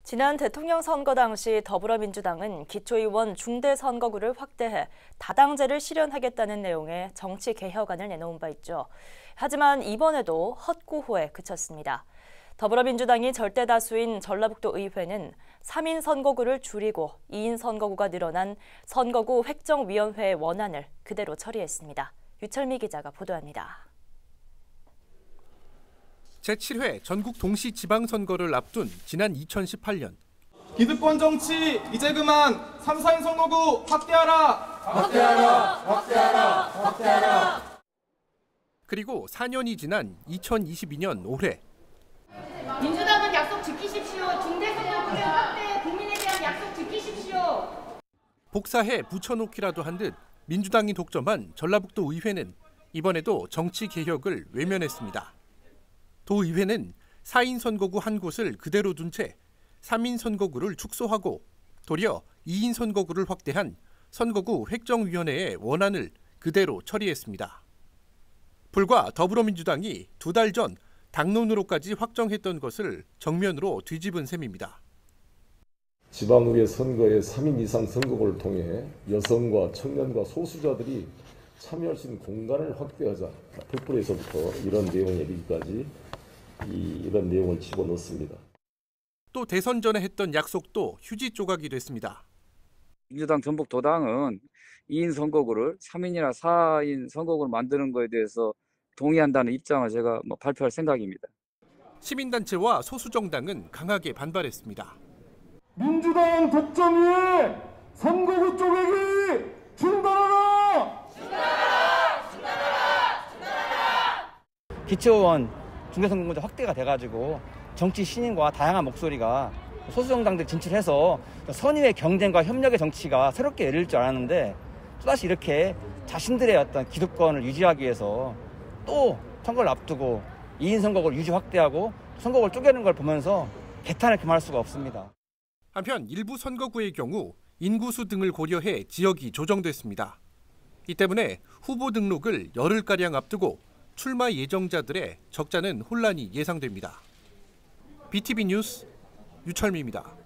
지난 대통령 선거 당시 더불어민주당은 기초의원 중대선거구를 확대해 다당제를 실현하겠다는 내용의 정치 개혁안을 내놓은 바 있죠. 하지만 이번에도 헛구호에 그쳤습니다. 더불어민주당이 절대 다수인 전라북도 의회는 3인 선거구를 줄이고 2인 선거구가 늘어난 선거구 획정위원회의 원안을 그대로 처리했습니다. 유철미 기자가 보도합니다. 제7회 전국 동시 지방선거를 앞둔 지난 2018년. 기득권 정치 이제 그만 3, 4인 선거구 확대하라! 확대하라! 확대하라! 확대하라! 그리고 4년이 지난 2022년 올해. 민주당은 약속 지키십시오. 중대선거구제 확대 국민에 대한 약속 지키십시오. 복사해 붙여놓기라도 한 듯 민주당이 독점한 전라북도 의회는 이번에도 정치 개혁을 외면했습니다. 도의회는 4인 선거구 한 곳을 그대로 둔 채 3인 선거구를 축소하고 도리어 2인 선거구를 확대한 선거구 획정위원회의 원안을 그대로 처리했습니다. 불과 더불어민주당이 2달 전 당론으로까지 확정했던 것을 정면으로 뒤집은 셈입니다. 지방의회 선거에 3인 이상 선거구를 통해 여성과 청년과 소수자들이 참여할 수 있는 공간을 확대하자. 풀뿌리에서부터 이런 내용에 이르기까지 이런 내용을 집어넣습니다. 또 대선 전에 했던 약속도 휴지 조각이 됐습니다. 민주당 전북도당은 2인 선거구를 3인이나 4인 선거구를 만드는 것에 대해서 동의한다는 입장을 제가 발표할 생각입니다. 시민단체와 소수정당은 강하게 반발했습니다. 민주당 독점위에 선거구 쪼개기 중단하라! 중단하라! 중단하라! 중단하라! 기초의원 중대선거구제 확대가 돼가지고 정치 신인과 다양한 목소리가 소수정당들 진출해서 선의의 경쟁과 협력의 정치가 새롭게 열릴 줄 알았는데 또다시 이렇게 자신들의 어떤 기득권을 유지하기 위해서 또 선거를 앞두고 2인 선거구를 유지 확대하고 선거구를 쪼개는 걸 보면서 개탄을 금할 수가 없습니다. 한편 일부 선거구의 경우 인구수 등을 고려해 지역이 조정됐습니다. 이 때문에 후보 등록을 열흘가량 앞두고 출마 예정자들의 적잖은 혼란이 예상됩니다. BTV 뉴스 유철미입니다.